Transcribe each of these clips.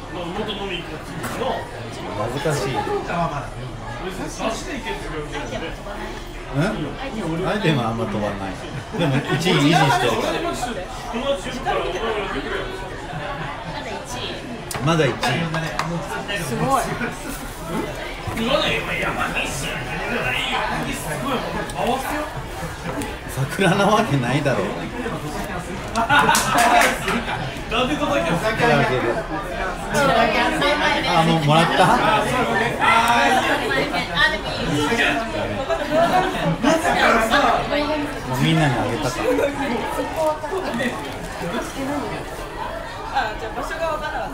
恥ずかしい。うん？アイテムはあんま飛ばない。でも1位維持してるから。まだ1位。 すごい。 桜なわけないだろう。あ、もうもらった？もうみんなにあげたか。 あ、じゃあ場所が分からなかった。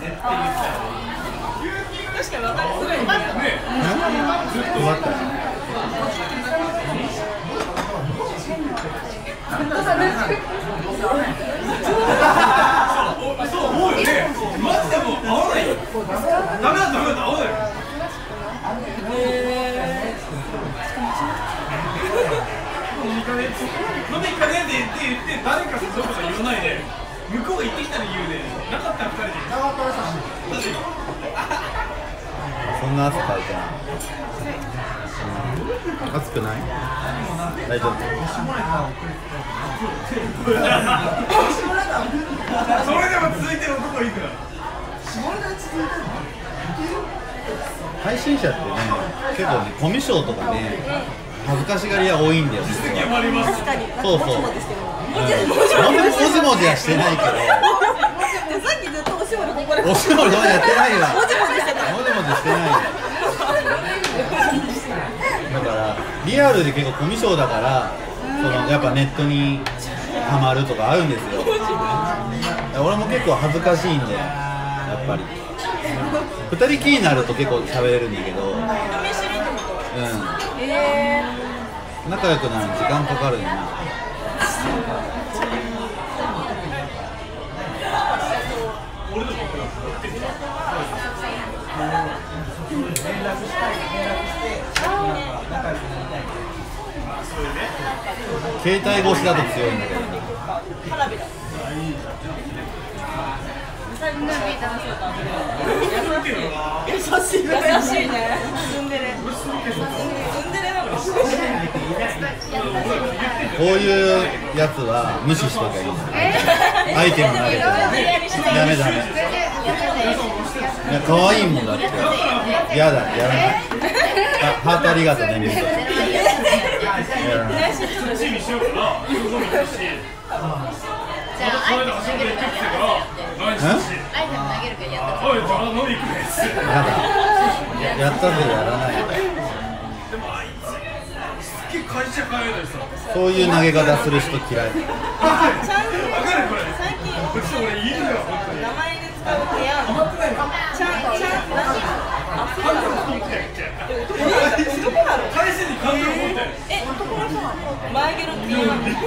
確かに分かる。すごいね。 配ったよ。 飲み行かねえでって言って誰か誘うとか言わないで向こうが行ってきたら言うでなかったら2人でそんな汗かいてない。暑くない？大丈夫。 それでも続いてる男いくら配信者ってね、結構ね、コミュ障とかね、恥ずかしがり屋多いんだよ。 確かに。 そうそう。もじもじはしてないけど。 さっきずっとおしぼりここで。 おしぼりやってないわ。 もじもじしてない。 もじもじしてないよ。だからリアルで結構コミュ障だから、そのやっぱネットにハマるとかあるんですよ。俺も結構恥ずかしいんで、やっぱり。二人きりになると結構喋れるんだけど。うん。仲良くなるの時間かかるよな。携帯越しだと強いんだけどね。 優しいね。ツンデレ。 こういうやつは無視しとけばいいんだよ。アイテム投げてダメダメ。いや、可愛いもんだって。嫌だ、やらない。あ、ハートありがとうね、みんな。 じゃあ、アイテム投げるからやった。 やったぜ、やらない。そういう投げ方する人嫌い。 最近名前で使う部屋ちゃん前毛の部屋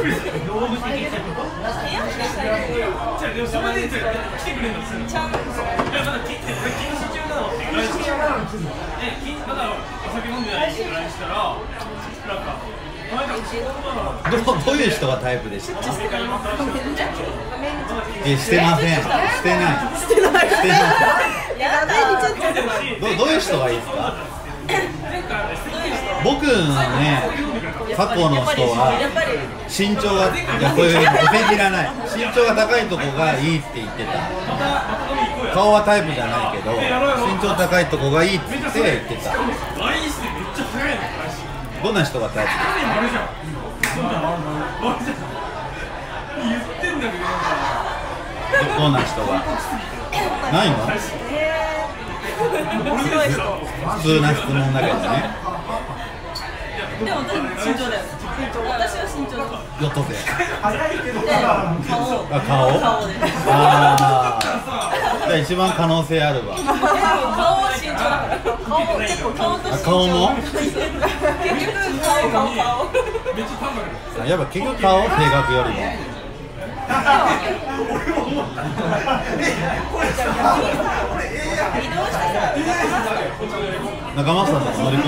どういう人がタイプでした？してません。してない。どういう人がいいですか？僕のね、過去の人は身長が、いや、こういうお世辞いらない。身長が高いとこがいいって言ってた。顔はタイプじゃないけど、身長高いとこがいいって言ってた。どんな人がタイプですか？どんな人がないの？普通な質問だけどね。 でも私身長だよ。私は身長だ。 よっとぜ。顔で。 ああ。じゃあ一番可能性あるわ。 顔は身長だから。結構顔と身長。 顔も？ 結局顔。 やっぱ結局顔性格よりも。仲間さんと乗り込む。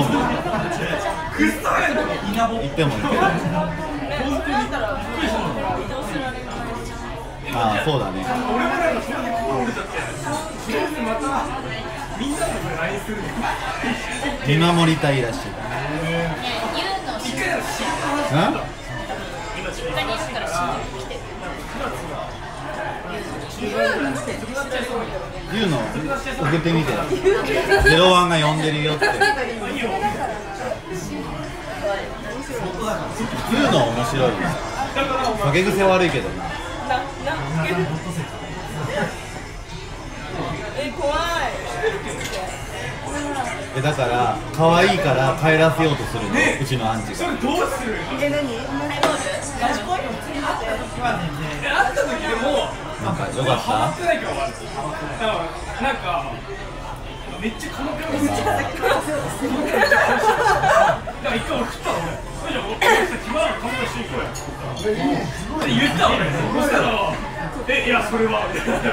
行ってもいいけど。ああ、そうだね。 みんなでこれ LINE するの見守りたいらしい。 ユウの一回でも仕事の話ん？ 実家にいるから新宿来てる。 言うの送ってみて。01が呼んでるよって。言うの面白い。酒癖悪いけどな。 怖い。 だから可愛いから帰らせようとするの、うちのアンチが。 それどうする何？ 会った時でもなんかよかっハマってた。 ないから悪いなんかめっちゃ鎌倉のだから一回俺食ったの俺じゃあ俺暇なら鎌倉一緒に行こうよって言った俺そしたらいやそれはみたいな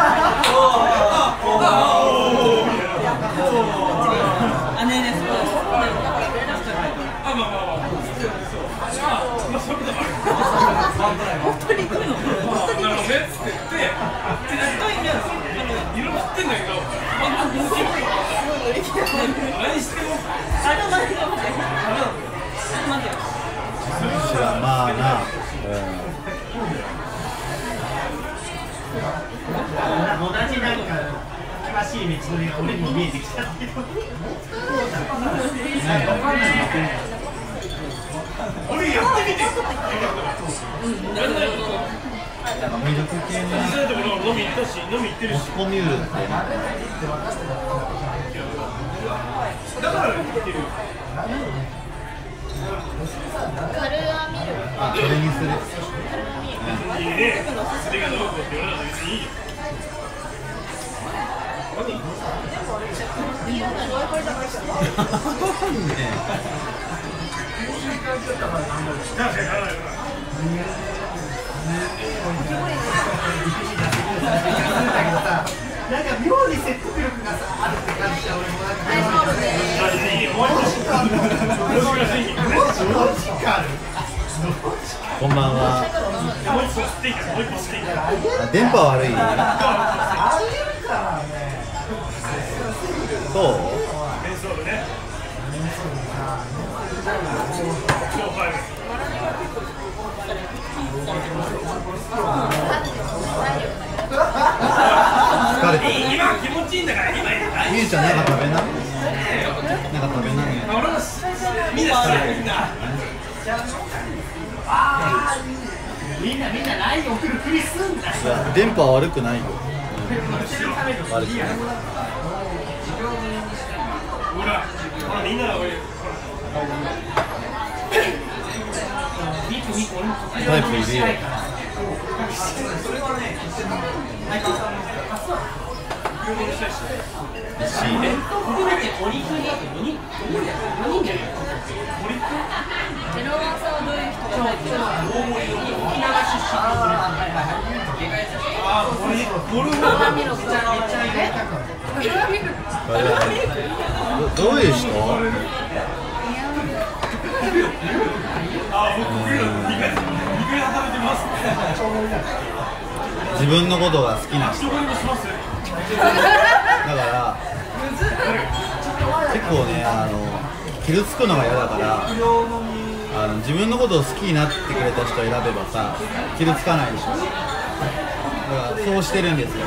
あ、ねえねえ、そうだよ。 まあそういうこともある本当に来るの？ なるほどねっつって言っていろいろ知ってんだけど何しても知らんまあな。 同じなんか険しい道のりが俺にも見えてきたけど俺やってみてミルク系の飲み行ったし飲み行ってるしモスコミュールってだから言ってるカルアミル。 あ、それにする。 いいねそれがどうこうって言われたら別にいいよなんか妙に説得力がさあるって感じだ俺もなんかこんばんは。電波悪い？そう？疲れてる。 今気持ちいいんだから今みゆちゃんなんか食べな。なんか食べなね。 俺もみんな知らないんだみんな LINE 送るふりすんだよいや電波悪くないよ。悪くない。 ほらみんな俺タイプいるよ。 ゼロワンさんはどういう人がタイプ？ どういう人？自分のことが好きな人。だから結構ね傷つくのが嫌だから自分のことを好きになってくれた人を選べばさ傷つかないでしょ。だからそうしてるんですよ。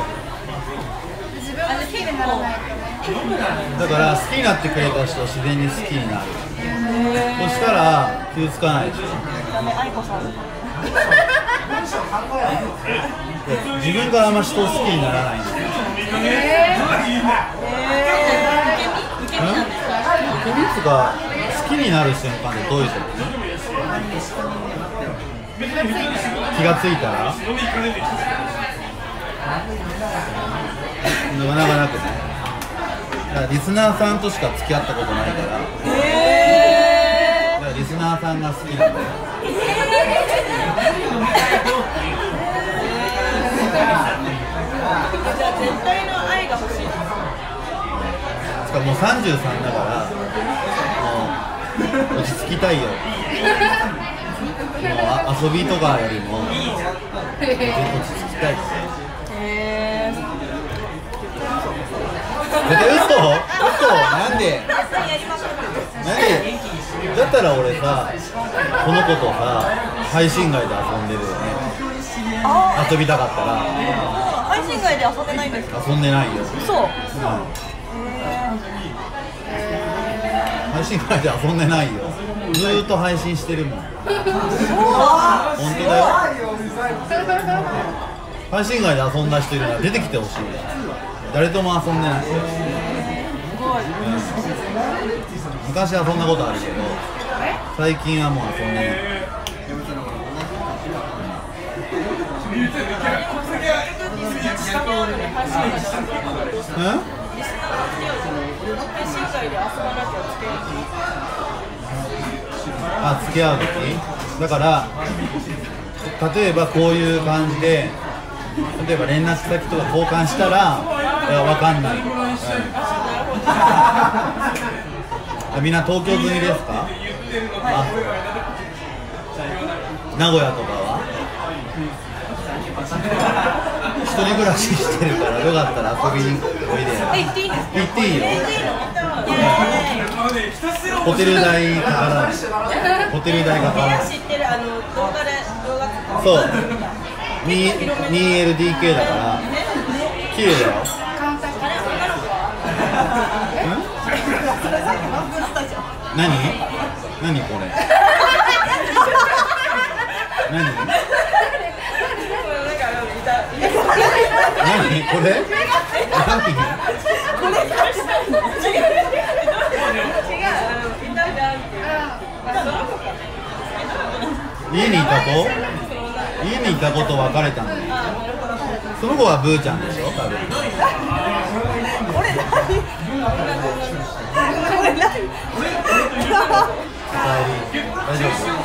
だから好きになってくれた人を自然に好きになる。そしたら傷つかないでしょ。自分からあんま人を好きにならないんですよ。受け身とか好きになる瞬間ってどういうこと？気がついたらなかなかなくない？だからリスナーさんとしか付き合ったことないから、だからリスナーさんが好きなんだよ。 じゃあ絶対の愛が欲しい。 つかもう33だからもう落ち着きたいよ。もう遊びとかよりも落ち着きたい。 なんでだったら俺さ、この子とさ、配信外で遊んでるよね。遊びたかったら。 配信外で遊んでないんですか？ 遊んでないよ。 そう。 配信外で遊んでないよ。ずーっと配信してるもん。本当だよ。配信外で遊んだ人いるなら出てきてほしい。誰とも遊んでない。昔遊んだことあるけど、最近はもう遊んでない。あ、付き合う時だから例えばこういう感じで、例えば連絡先とか交換したら、いや分かんない、みんな東京住みですか？あ、名古屋とかは一人暮らししてるから、よかったら遊びにおいで。行っていいですか？行っていいよ。ホテル代かからない。ホテル代かからない。 知ってる、動画とか。 そう、2LDK だから綺麗だよ。何これ何これ家にいた子と別れたの。その子はブーちゃんでしょ、多分。大丈夫？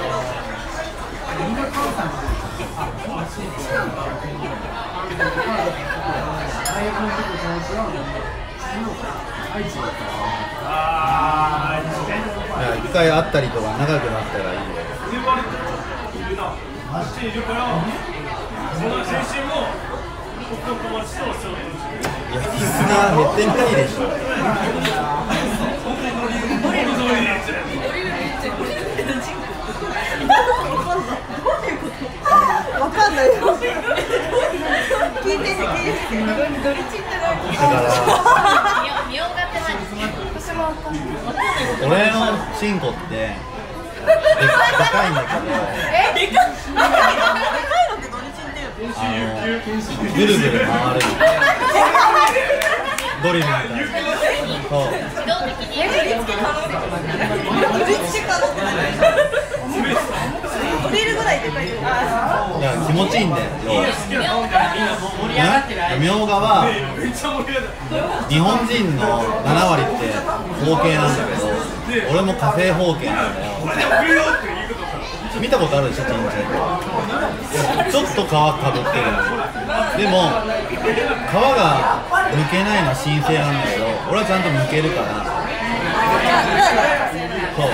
一回会ったりとか仲良くなったらいいよ。いや、リスナー減ってないでしょ。 わかんないよ。聞いてて。 俺のチンコってでかいんだけど、 でかいのってドリチンってぐるぐる回るの。ドリルみたいな。そう。 ドリルぐらいでかいよ。 いや、気持ちいいんだよ。みょうがは日本人の7割って包茎なんだけど、俺も火星包茎なんだよ。見たことあるでしょ、チンチン。ちょっと皮かぶってる。でも皮が剥けないのは神聖なんだけど、俺はちゃんと剥けるから。そう。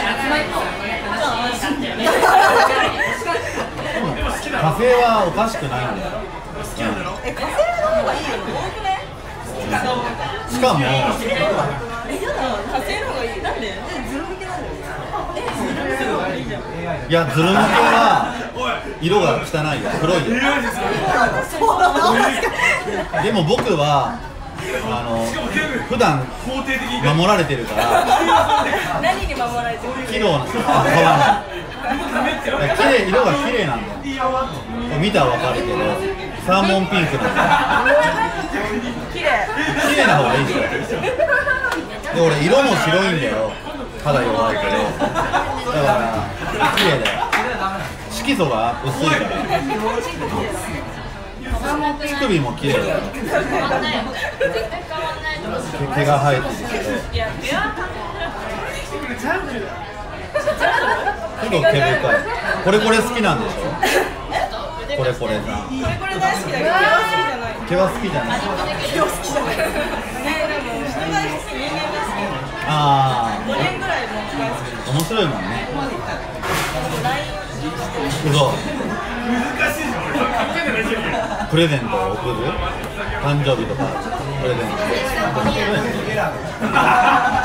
火星はおかしくないんだよ。 火星の方がいいよね。多くね。 しかも火星の方がいい。なんで？ズル向けなんだよ。ズル向けいいじゃん。 いや、ズル向けは色が汚いよ、黒いよ。でも僕は普段守られてるから。 何に守られてる？ 色が綺麗なんだよ。見たらわかるけど、サーモンピンクなんだよ。綺麗な方がいいでしょ。で、俺色も白いんだよ。肌弱いけど。だから綺麗だよ。色素が薄いから。乳首も綺麗だよ。毛が生えてるけど。結構毛深い。これ好きなんでしょ。これさん。 これ大好きだけど毛は好きじゃない。 毛は好きじゃない。 でも人が好き、人間が好き。 ああ。 5年ぐらいも大好き。 面白いもんね。プレゼントを送る？誕生日とかプレゼント。 リアル